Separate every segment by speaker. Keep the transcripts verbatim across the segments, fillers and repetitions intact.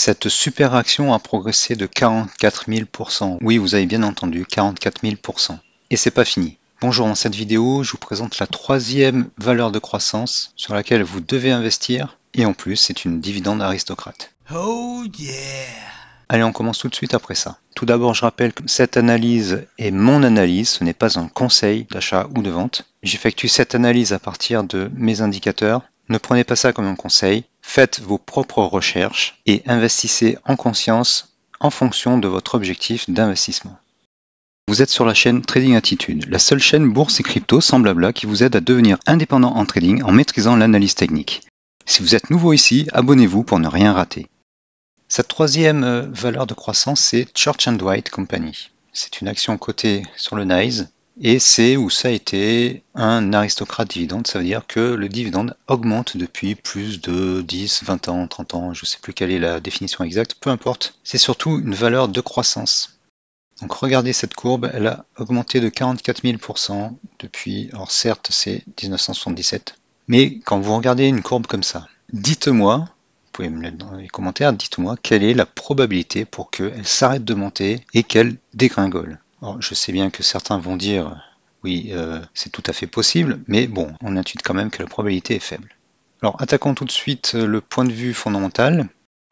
Speaker 1: Cette super action a progressé de quarante-quatre mille pour cent. Oui, vous avez bien entendu, quarante-quatre mille pour cent. Et c'est pas fini. Bonjour, dans cette vidéo, je vous présente la troisième valeur de croissance sur laquelle vous devez investir. Et en plus, c'est une dividende aristocrate.
Speaker 2: Oh yeah!
Speaker 1: Allez, on commence tout de suite après ça. Tout d'abord, je rappelle que cette analyse est mon analyse, ce n'est pas un conseil d'achat ou de vente. J'effectue cette analyse à partir de mes indicateurs. Ne prenez pas ça comme un conseil, faites vos propres recherches et investissez en conscience en fonction de votre objectif d'investissement. Vous êtes sur la chaîne Trading Attitude, la seule chaîne bourse et crypto sans blabla qui vous aide à devenir indépendant en trading en maîtrisant l'analyse technique. Si vous êtes nouveau ici, abonnez-vous pour ne rien rater. Cette troisième valeur de croissance, c'est Church and Dwight Company. C'est une action cotée sur le N Y S E et c'est ou ça a été un aristocrate dividende. Ça veut dire que le dividende augmente depuis plus de dix, vingt ans, trente ans, je ne sais plus quelle est la définition exacte, peu importe. C'est surtout une valeur de croissance. Donc regardez cette courbe, elle a augmenté de quarante-quatre mille pour cent depuis, alors certes c'est mille neuf cent soixante-dix-sept, mais quand vous regardez une courbe comme ça, dites-moi, vous pouvez me mettre dans les commentaires, dites-moi quelle est la probabilité pour qu'elle s'arrête de monter et qu'elle dégringole. Alors, je sais bien que certains vont dire, oui, euh, c'est tout à fait possible, mais bon, on intuite quand même que la probabilité est faible. Alors, attaquons tout de suite le point de vue fondamental.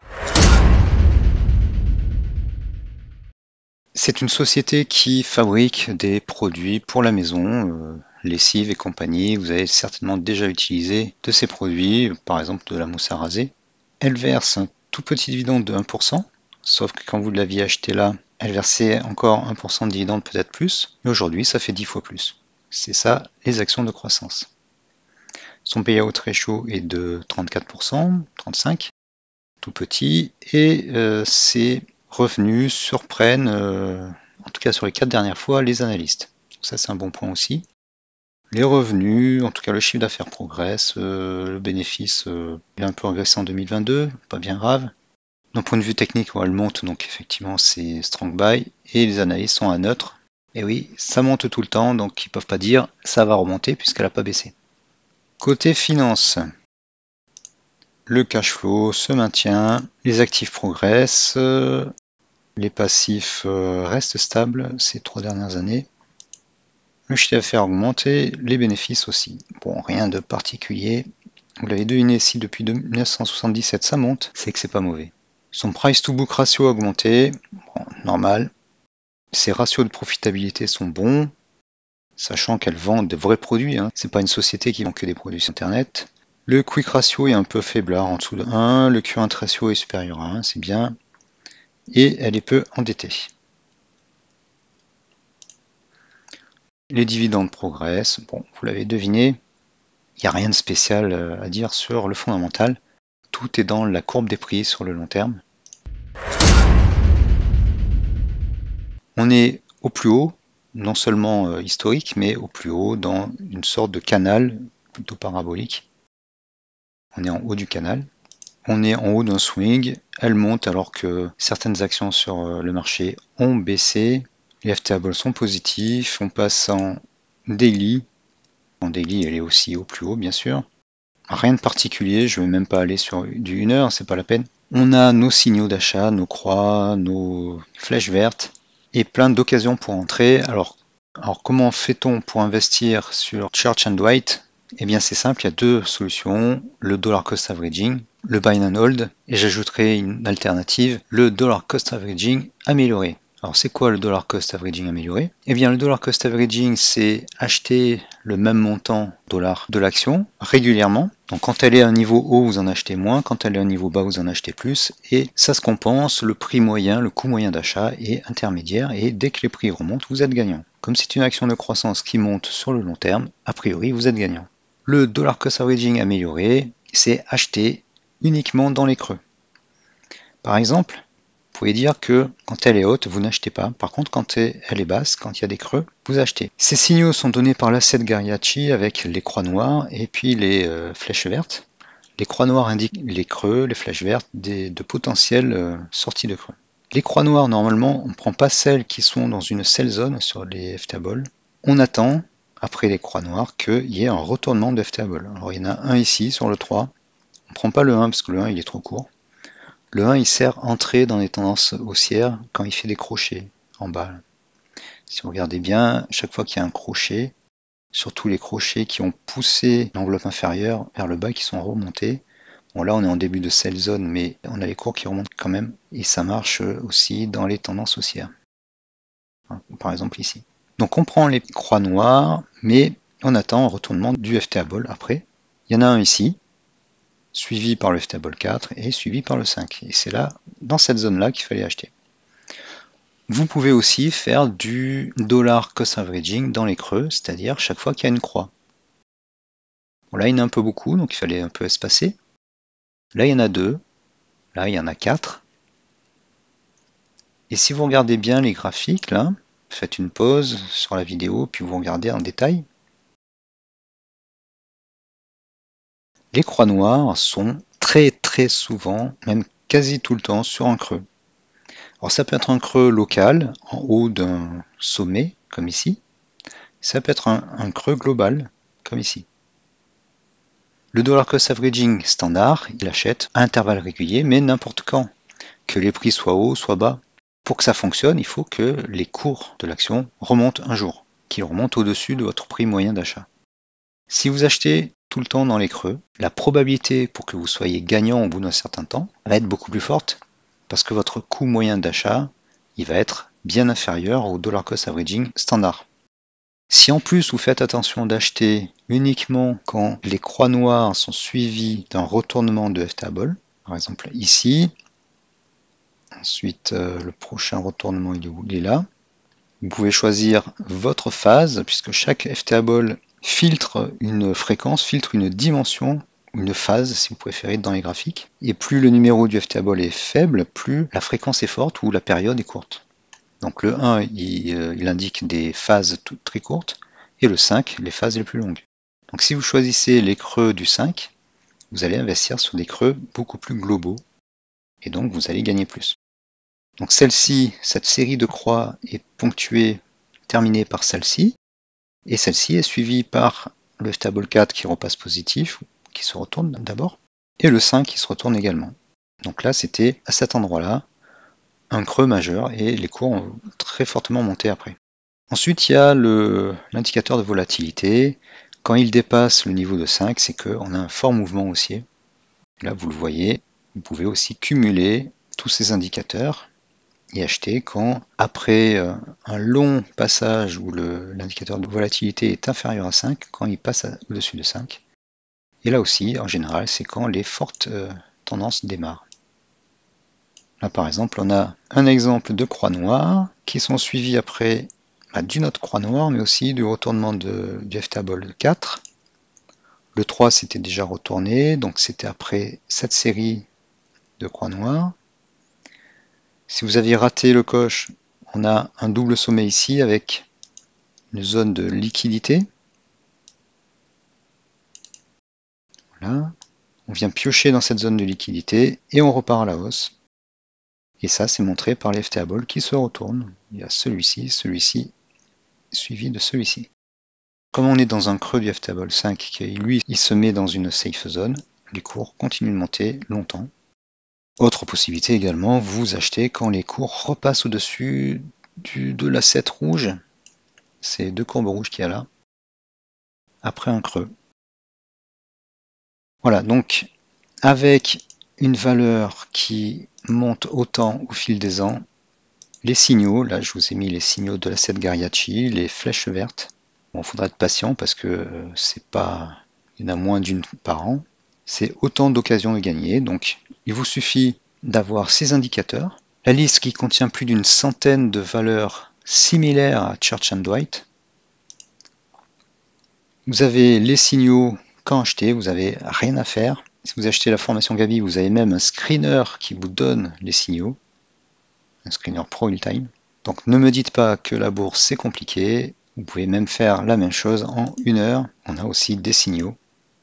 Speaker 1: C'est une société qui fabrique des produits pour la maison, euh, lessive et compagnie. Vous avez certainement déjà utilisé de ces produits, par exemple de la mousse à raser. Elle verse un tout petit dividende de un pour cent, sauf que quand vous l'aviez acheté là, elle versait encore un pour cent de dividende, peut-être plus, mais aujourd'hui ça fait dix fois plus. C'est ça les actions de croissance. Son payout ratio est de trente-quatre pour cent, trente-cinq pour cent, tout petit, et euh, ses revenus surprennent, euh, en tout cas sur les quatre dernières fois, les analystes. Ça c'est un bon point aussi. Les revenus, en tout cas le chiffre d'affaires progresse, euh, le bénéfice euh, il a un peu régressé en deux mille vingt-deux, pas bien grave. D'un point de vue technique, elle monte, donc effectivement c'est strong buy, et les analyses sont à neutre. Et oui, ça monte tout le temps, donc ils ne peuvent pas dire ça va remonter puisqu'elle n'a pas baissé. Côté finance, le cash flow se maintient, les actifs progressent, les passifs restent stables ces trois dernières années. Le chiffre d'affaires a augmenté, les bénéfices aussi. Bon, rien de particulier. Vous l'avez deviné, si depuis mille neuf cent soixante-dix-sept ça monte, c'est que c'est pas mauvais. Son price to book ratio a augmenté, bon, normal. Ses ratios de profitabilité sont bons, sachant qu'elle vend de vrais produits. Hein. C'est pas une société qui vend que des produits sur Internet. Le quick ratio est un peu faiblard, en dessous de un. Le current ratio est supérieur à un, c'est bien. Et elle est peu endettée. Les dividendes progressent. Bon, vous l'avez deviné, il n'y a rien de spécial à dire sur le fondamental. Tout est dans la courbe des prix sur le long terme. On est au plus haut, non seulement historique, mais au plus haut dans une sorte de canal plutôt parabolique. On est en haut du canal. On est en haut d'un swing. Elle monte alors que certaines actions sur le marché ont baissé. Les F tables sont positifs, on passe en daily. En daily, elle est aussi au plus haut, bien sûr. Rien de particulier, je ne vais même pas aller sur du une heure, c'est pas la peine. On a nos signaux d'achat, nos croix, nos flèches vertes et plein d'occasions pour entrer. Alors, alors comment fait-on pour investir sur Church and Dwight? Eh bien, c'est simple, il y a deux solutions, le dollar cost averaging, le buy and hold, et j'ajouterai une alternative, le dollar cost averaging amélioré. Alors c'est quoi le dollar cost averaging amélioré? Eh bien le dollar cost averaging, c'est acheter le même montant dollar de l'action régulièrement. Donc quand elle est à un niveau haut, vous en achetez moins, quand elle est à un niveau bas, vous en achetez plus, et ça se compense, le prix moyen, le coût moyen d'achat est intermédiaire, et dès que les prix remontent, vous êtes gagnant. Comme c'est une action de croissance qui monte sur le long terme, a priori vous êtes gagnant. Le dollar cost averaging amélioré, c'est acheter uniquement dans les creux. Par exemple, vous pouvez dire que quand elle est haute, vous n'achetez pas. Par contre, quand elle est basse, quand il y a des creux, vous achetez. Ces signaux sont donnés par l'asset Gariachi avec les croix noires et puis les euh, flèches vertes. Les croix noires indiquent les creux, les flèches vertes, des, de potentielles euh, sorties de creux. Les croix noires, normalement, on ne prend pas celles qui sont dans une sell zone sur les F tables. On attend, après les croix noires, qu'il y ait un retournement de F table. Alors il y en a un ici sur le trois. On ne prend pas le un parce que le un il est trop court. Le un il sert entrée dans les tendances haussières quand il fait des crochets en bas. Si vous regardez bien, chaque fois qu'il y a un crochet, surtout les crochets qui ont poussé l'enveloppe inférieure vers le bas, qui sont remontés. Bon là on est en début de sell zone, mais on a les cours qui remontent quand même, et ça marche aussi dans les tendances haussières. Par exemple ici. Donc on prend les croix noires, mais on attend un retournement du F T A Ball après. Il y en a un ici, suivi par le F T A Ball quatre et suivi par le cinq. Et c'est là, dans cette zone-là, qu'il fallait acheter. Vous pouvez aussi faire du dollar cost averaging dans les creux, c'est-à-dire chaque fois qu'il y a une croix. Bon, là, il y en a un peu beaucoup, donc il fallait un peu espacer. Là, il y en a deux. Là, il y en a quatre. Et si vous regardez bien les graphiques, là, faites une pause sur la vidéo, puis vous regardez en détail. Les croix noires sont très très souvent, même quasi tout le temps, sur un creux. Alors ça peut être un creux local, en haut d'un sommet, comme ici. Ça peut être un, un creux global, comme ici. Le dollar cost averaging standard, il achète à intervalles réguliers, mais n'importe quand. Que les prix soient hauts, soient bas. Pour que ça fonctionne, il faut que les cours de l'action remontent un jour, qu'ils remontent au-dessus de votre prix moyen d'achat. Si vous achetez tout le temps dans les creux, la probabilité pour que vous soyez gagnant au bout d'un certain temps va être beaucoup plus forte, parce que votre coût moyen d'achat, il va être bien inférieur au dollar cost averaging standard. Si en plus vous faites attention d'acheter uniquement quand les croix noires sont suivies d'un retournement de F T A Ball, par exemple ici, ensuite euh, le prochain retournement il est où? Il est là. Vous pouvez choisir votre phase, puisque chaque F T A Ball filtre une fréquence, filtre une dimension, une phase si vous préférez dans les graphiques. Et plus le numéro du F T A Ball est faible, plus la fréquence est forte ou la période est courte. Donc le un, il, euh, il indique des phases toutes très courtes, et le cinq, les phases les plus longues. Donc si vous choisissez les creux du cinq, vous allez investir sur des creux beaucoup plus globaux, et donc vous allez gagner plus. Donc celle-ci, cette série de croix est ponctuée, terminée par celle-ci, et celle-ci est suivie par le F T A Ball quatre qui repasse positif, qui se retourne d'abord, et le cinq qui se retourne également. Donc là, c'était à cet endroit-là, un creux majeur, et les cours ont très fortement monté après. Ensuite, il y a l'indicateur de volatilité. Quand il dépasse le niveau de cinq, c'est qu'on a un fort mouvement haussier. Là, vous le voyez, vous pouvez aussi cumuler tous ces indicateurs et acheter quand, après un long passage où l'indicateur de volatilité est inférieur à cinq, quand il passe au-dessus de cinq. Et là aussi, en général, c'est quand les fortes euh, tendances démarrent. Là, par exemple, on a un exemple de croix noire qui sont suivies après bah, d'une autre croix noire, mais aussi du retournement de, du F T A Ball quatre. Le trois s'était déjà retourné, donc c'était après cette série de croix noires. Si vous aviez raté le coche, on a un double sommet ici avec une zone de liquidité. Voilà. On vient piocher dans cette zone de liquidité et on repart à la hausse. Et ça, c'est montré par les F T A Ball qui se retournent. Il y a celui-ci, celui-ci, suivi de celui-ci. Comme on est dans un creux du F T A Ball cinq, qui lui, il se met dans une safe zone, les cours continuent de monter longtemps. Autre possibilité également, vous achetez quand les cours repassent au-dessus de la sept rouge, ces deux courbes rouges qu'il y a là, après un creux. Voilà, donc avec une valeur qui monte autant au fil des ans, les signaux, là je vous ai mis les signaux de la sept Gariachi, les flèches vertes. Bon, il faudra être patient parce que c'est pas, il y en a moins d'une par an. C'est autant d'occasions de gagner, donc il vous suffit d'avoir ces indicateurs. La liste qui contient plus d'une centaine de valeurs similaires à Church and Dwight. Vous avez les signaux quand acheter, vous n'avez rien à faire. Si vous achetez la formation Gabi, vous avez même un screener qui vous donne les signaux, un screener Pro Real-Time. Donc ne me dites pas que la bourse c'est compliqué, vous pouvez même faire la même chose en une heure. On a aussi des signaux.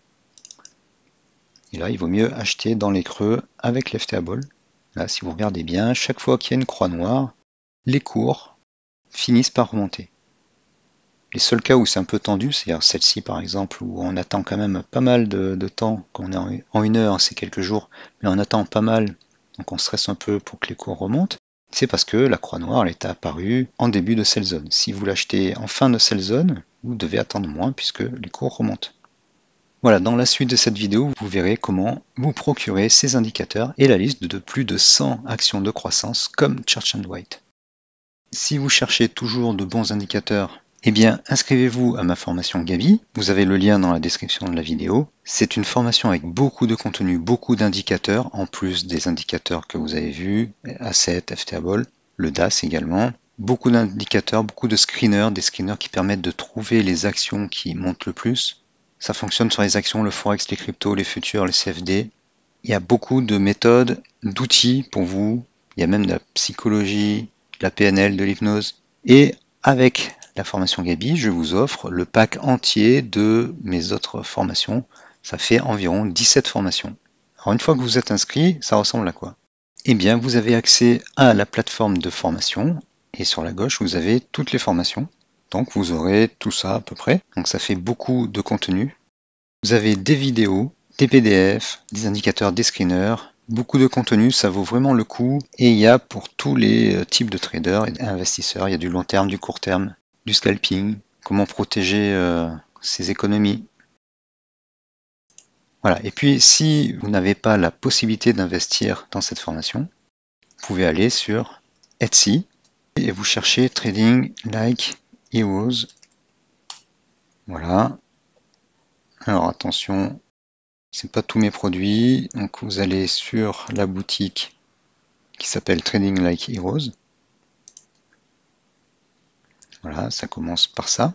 Speaker 1: Et là, il vaut mieux acheter dans les creux avec l'F T A Ball. Là, si vous regardez bien, chaque fois qu'il y a une croix noire, les cours finissent par remonter. Les seuls cas où c'est un peu tendu, c'est celle-ci par exemple, où on attend quand même pas mal de, de temps, quand on est en une heure, c'est quelques jours, mais on attend pas mal donc on stresse un peu pour que les cours remontent, c'est parce que la croix noire elle est apparue en début de sell zone. Si vous l'achetez en fin de sell zone, vous devez attendre moins puisque les cours remontent. Voilà, dans la suite de cette vidéo, vous verrez comment vous procurer ces indicateurs et la liste de plus de cent actions de croissance comme Church and Dwight. Si vous cherchez toujours de bons indicateurs, eh bien inscrivez-vous à ma formation Gabi, vous avez le lien dans la description de la vidéo. C'est une formation avec beaucoup de contenu, beaucoup d'indicateurs, en plus des indicateurs que vous avez vus, Asset, FTable, le D A S également. Beaucoup d'indicateurs, beaucoup de screeners, des screeners qui permettent de trouver les actions qui montent le plus. Ça fonctionne sur les actions, le forex, les cryptos, les futurs, les C F D. Il y a beaucoup de méthodes, d'outils pour vous. Il y a même de la psychologie, de la P N L, de l'hypnose. Et avec la formation Gabi, je vous offre le pack entier de mes autres formations. Ça fait environ dix-sept formations. Alors une fois que vous êtes inscrit, ça ressemble à quoi? Eh bien, vous avez accès à la plateforme de formation. Et sur la gauche, vous avez toutes les formations. Donc vous aurez tout ça à peu près. Donc ça fait beaucoup de contenu. Vous avez des vidéos, des P D F, des indicateurs, des screeners, beaucoup de contenu, ça vaut vraiment le coup. Et il y a pour tous les types de traders et investisseurs, il y a du long terme, du court terme, du scalping, comment protéger euh, ses économies. Voilà. Et puis si vous n'avez pas la possibilité d'investir dans cette formation, vous pouvez aller sur Etsy et vous cherchez Trading Like Heroes. Voilà. Alors attention, c'est pas tous mes produits. Donc vous allez sur la boutique qui s'appelle Trading Like Heroes. Voilà, ça commence par ça.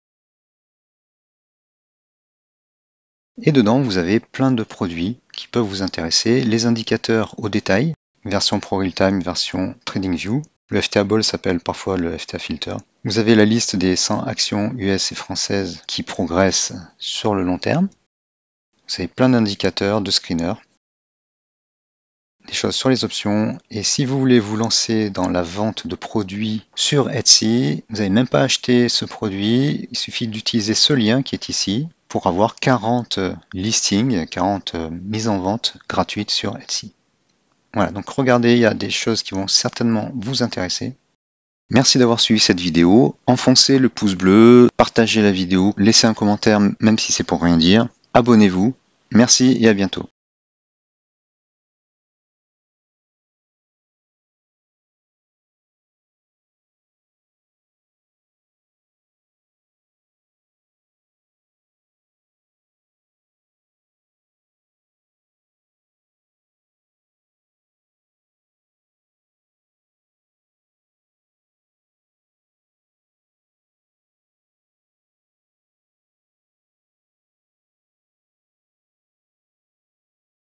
Speaker 1: Et dedans, vous avez plein de produits qui peuvent vous intéresser. Les indicateurs au détail, version Pro Real Time, version TradingView. Le F T A Ball s'appelle parfois le F T A Filter. Vous avez la liste des cent actions U S et françaises qui progressent sur le long terme. Vous avez plein d'indicateurs, de screeners, des choses sur les options. Et si vous voulez vous lancer dans la vente de produits sur Etsy, vous n'avez même pas acheté ce produit. Il suffit d'utiliser ce lien qui est ici pour avoir quarante listings, quarante mises en vente gratuites sur Etsy. Voilà, donc regardez, il y a des choses qui vont certainement vous intéresser. Merci d'avoir suivi cette vidéo. Enfoncez le pouce bleu, partagez la vidéo, laissez un commentaire même si c'est pour rien dire. Abonnez-vous. Merci et à bientôt.